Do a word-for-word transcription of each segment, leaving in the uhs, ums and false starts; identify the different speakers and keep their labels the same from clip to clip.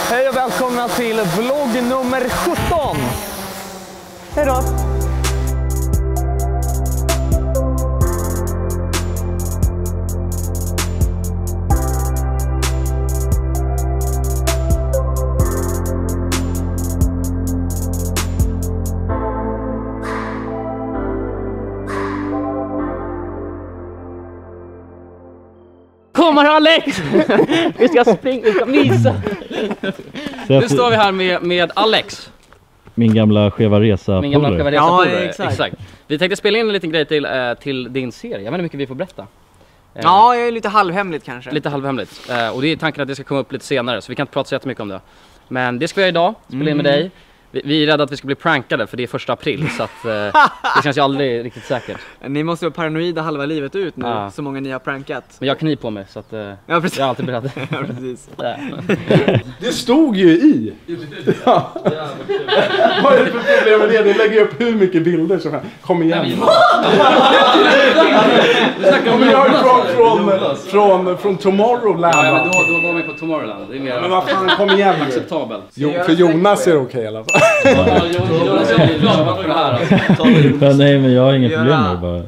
Speaker 1: Hej och välkomna till vlogg nummer sjutton. Hej då.
Speaker 2: Kommer Alex! Vi ska springa, vi ska mysa. Nu står vi här med, med Alex.
Speaker 3: Min gamla skeva resa.
Speaker 2: Min gamla skeva resa.
Speaker 1: Ja,
Speaker 2: exakt. exakt. Vi tänkte spela in en liten grej till, äh, till din serie. Jag vet inte hur mycket vi får berätta. Äh,
Speaker 1: Ja, jag är lite halvhemligt kanske.
Speaker 2: Lite halvhemligt. Äh, och det är tanken att det ska komma upp lite senare, så vi kan inte prata så jättemycket om det. Men det ska vi göra idag, spela in med
Speaker 1: Mm.
Speaker 2: dig. Vi, vi är rädda att vi ska bli prankade för det är första april, så att, äh, det känns ju aldrig riktigt säkert.
Speaker 1: Ni måste vara paranoida halva livet ut nu,
Speaker 2: Ja.
Speaker 1: så många ni har prankat.
Speaker 2: Men jag har kniv på mig, så att, äh,
Speaker 1: Ja, precis.
Speaker 2: jag är alltid beredd.
Speaker 1: Ja, precis.
Speaker 4: Det stod ju i. Ja. Vad är det för problem med det? Ni lägger upp hur mycket bilder som helst. Kom igen. Ja, men jag är från, från, från, från Tomorrowland.
Speaker 2: Ja, men då, då går vi på Tomorrowland. Det är mer
Speaker 4: Men vad fan, kom igen nu.
Speaker 2: acceptabelt.
Speaker 4: Jo, för Jonas är det okej i alla fall.
Speaker 3: Men nej, men jag har inga problem med det bara.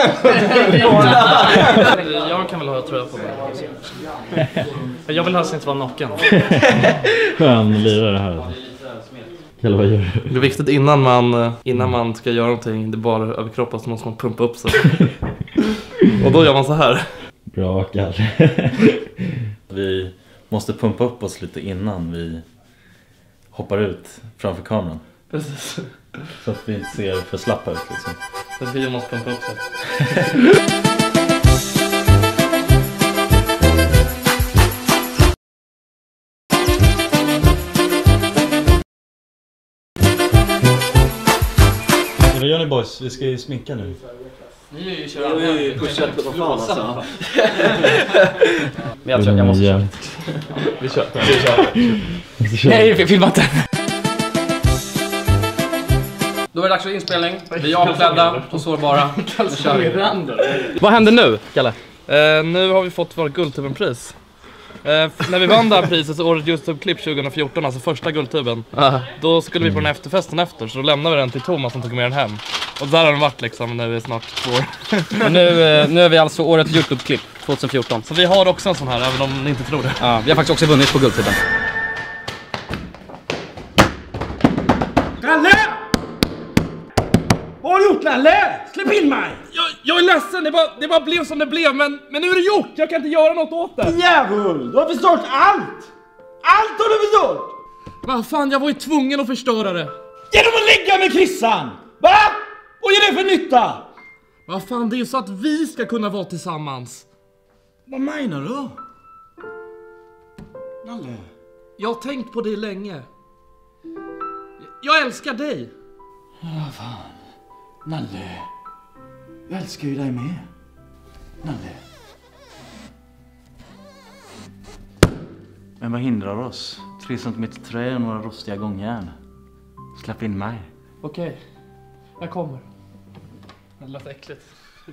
Speaker 5: Jag kan väl ha tröja på mig. Jag vill helst inte vara naken.
Speaker 3: Skön lirare här. Eller vad gör du?
Speaker 5: Det är viktigt innan man, innan man ska göra någonting, det är bara överkroppen, så måste man pumpa upp sig. Och då gör man så här.
Speaker 3: Bra, Kalle. Vi måste pumpa upp oss lite innan vi hoppar ut framför kameran.
Speaker 5: Precis.
Speaker 3: Så att vi inte ser för slappa ut liksom.
Speaker 5: Så att vi måste pumpa upp sig.
Speaker 3: Vad gör ni boys? Vi ska ju sminka nu.
Speaker 5: Ni är ju kör pushat på fan alltså.
Speaker 2: Men jag tror jag måste köra.
Speaker 5: Vi kör. Vi kör.
Speaker 2: Nej, vi filmar inte. Då är det dags för inspelning. Vi är avklädda och sårbara. Nu kör vi. Vad händer nu, Kalle?
Speaker 5: Eh, nu har vi fått vårt Guldtuben-pris. Eh, när vi vann det här priset så året YouTube-klipp tjugo fjorton, alltså första Guldtuben,
Speaker 2: Uh.
Speaker 5: då skulle vi på den efterfesten efter, så då lämnade vi den till Thomas som tog med den hem. Och där har den varit liksom, nu är snart två år.
Speaker 2: Men nu, eh, nu är vi alltså årets YouTube-klipp tjugo fjorton.
Speaker 5: Så vi har också en sån här, även om ni inte tror det.
Speaker 2: Ja, vi har faktiskt också vunnit på Guldtuben.
Speaker 6: Nalle! Vad har du gjort, Nalle? Släpp in mig!
Speaker 5: Jag, jag är ledsen, det bara, det bara blev som det blev, men, men nu är det gjort! Jag kan inte göra något åt det!
Speaker 6: Djävul! Du har förstört allt! Allt har du förstört!
Speaker 5: Vad fan, jag var ju tvungen att förstöra det!
Speaker 6: Genom att ligga med Chrissan! Va? Vad är det för nytta?
Speaker 5: Vad fan, det är ju så att vi ska kunna vara tillsammans.
Speaker 6: Vad menar du? Nalle?
Speaker 5: Jag har tänkt på dig länge. Jag älskar dig.
Speaker 6: Ja, fan. Nalle. Jag älskar ju dig med. Nalle.
Speaker 7: Men vad hindrar oss? Tre centimeter trä och några rostiga gångjärn. Släpp in mig.
Speaker 5: Okej, jag kommer. Det lät äckligt.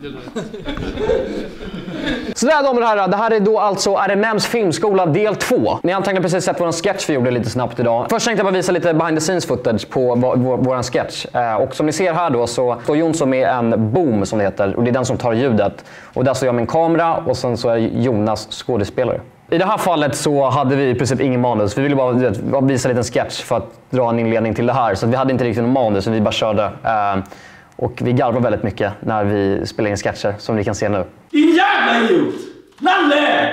Speaker 1: Sådär damer och herrar, det här är då alltså R M M's filmskola del två. Ni har antagligen precis sett våran sketch vi gjorde lite snabbt idag. Först tänkte jag bara visa lite behind the scenes footage på vår, våran sketch. Eh, och som ni ser här då så står Jonsson med en boom som det heter. Och det är den som tar ljudet. Och där står jag med en kamera och sen så är Jonas skådespelare. I det här fallet så hade vi i princip ingen manus. Vi ville bara vet, visa en liten sketch för att dra en inledning till det här. Så vi hade inte riktigt någon manus, så vi bara körde. Eh, och vi garvar väldigt mycket när vi spelar in sketcher, som ni kan se nu.
Speaker 6: Din jävla idiot! Nalle!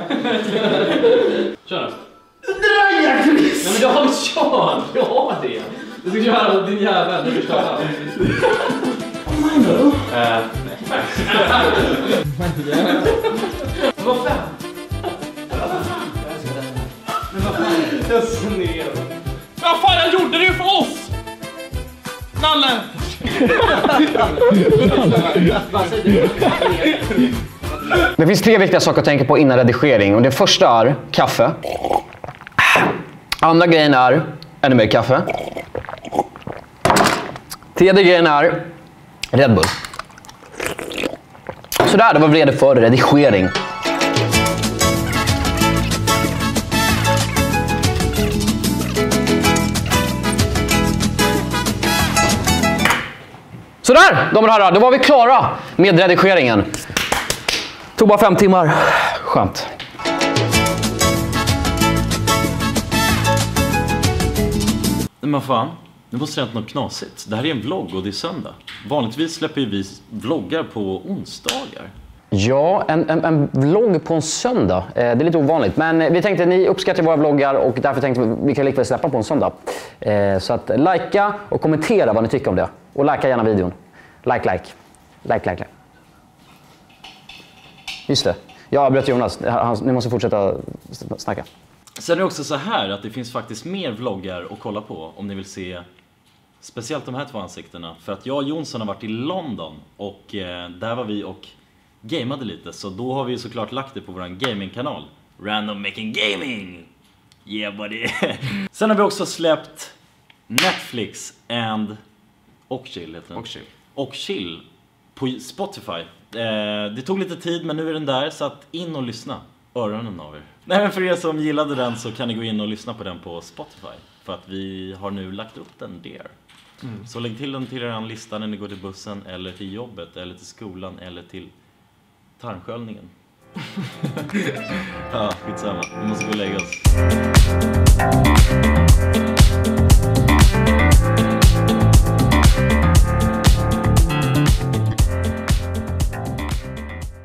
Speaker 5: Kör.
Speaker 6: Draja Chris!
Speaker 5: Nej men du har kört, du har det. Du ska köra din jävel, du ska köra.
Speaker 6: Vad menar du?
Speaker 5: Äh, vad fan? Jag sned. Vad fan, jag gjorde det ju för oss! Nalle!
Speaker 1: Det finns tre viktiga saker att tänka på innan redigering. Och det första är kaffe. Andra grejen är ännu mer kaffe. Tredje grejen är Red Bull. Sådär, då var vi redo för redigering. Sådär, damer och herrar, då var vi klara med redigeringen. Tog bara fem timmar. Skönt.
Speaker 3: Men fan, nu måste det ha hänt något knasigt. Det här är en vlogg och det är söndag. Vanligtvis släpper ju vi vloggar på onsdagar.
Speaker 1: Ja, en, en, en vlogg på en söndag. Eh, det är lite ovanligt. Men vi tänkte att ni uppskattar våra vloggar och därför tänkte vi att vi kan likväl släppa på en söndag. Eh, så att likea och kommentera vad ni tycker om det. Och likea gärna videon. Like, like. Like, like, like. Just det. Jag avbröt Jonas. Han, ni måste fortsätta snacka.
Speaker 3: Sen är det också så här att det finns faktiskt mer vloggar att kolla på om ni vill se speciellt de här två ansiktena. För att jag och Jonsson har varit i London och eh, där var vi och gameade lite. Så då har vi såklart lagt det på vår gamingkanal. Random Making Gaming! Yeah buddy! Sen har vi också släppt Netflix and och Chill heter den.
Speaker 4: Och Chill.
Speaker 3: Och Chill på Spotify. Eh, det tog lite tid men nu är den där så att in och lyssna. Öronen av er. Nej, men för er som gillade den så kan ni gå in och lyssna på den på Spotify. För att vi har nu lagt upp den där. Mm. Så lägg till den till er lista när ni går till bussen eller till jobbet eller till skolan eller till tarmsköljningen. Ja, skitsamma. Vi måste gå och lägga oss.